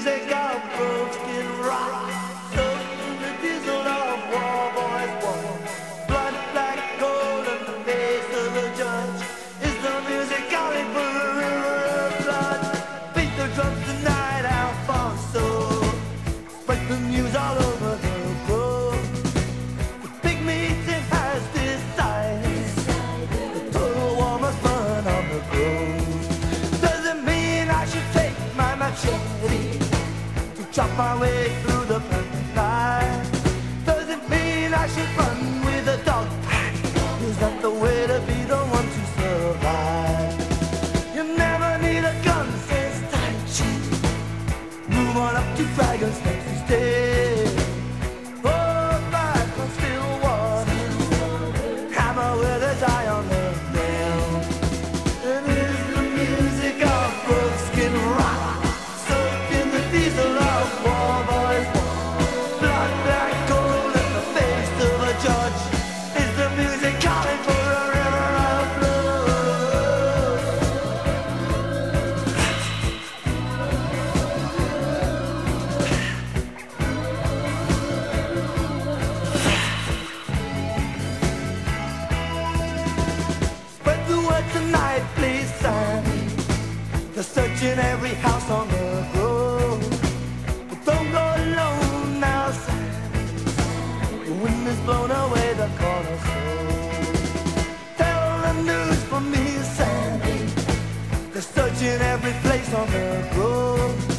music of broken rock, soaked in the diesel of war boys' war. Blood, black gold, and the face of the judge. Is the music calling for a river of blood? Beat the drums tonight, Alphonso. Spread the news all over the globe. The big meeting has decided the total war must burn on the globe. Does it mean I should take my machete to chop my way through the perfect night? Does it mean I should run with a dog pack? Is that the way to be the one to survive? You never need a gun, says Tai Chi. Move on up to Dragon's next stage. Oh, back on still water, hammer with his eye on the nail. It is the music of broken rock, soaked in the diesel of war boys' war. Blood, black gold, and the face of a judge. Is the music calling for a river of blood? Spread the word tonight, please, Sandy. They're searching every house on the globe. But don't go alone now, Sandy. The wind has blown away the cornerstone. Tell the news for me, Sandy. They're searching every place on the globe.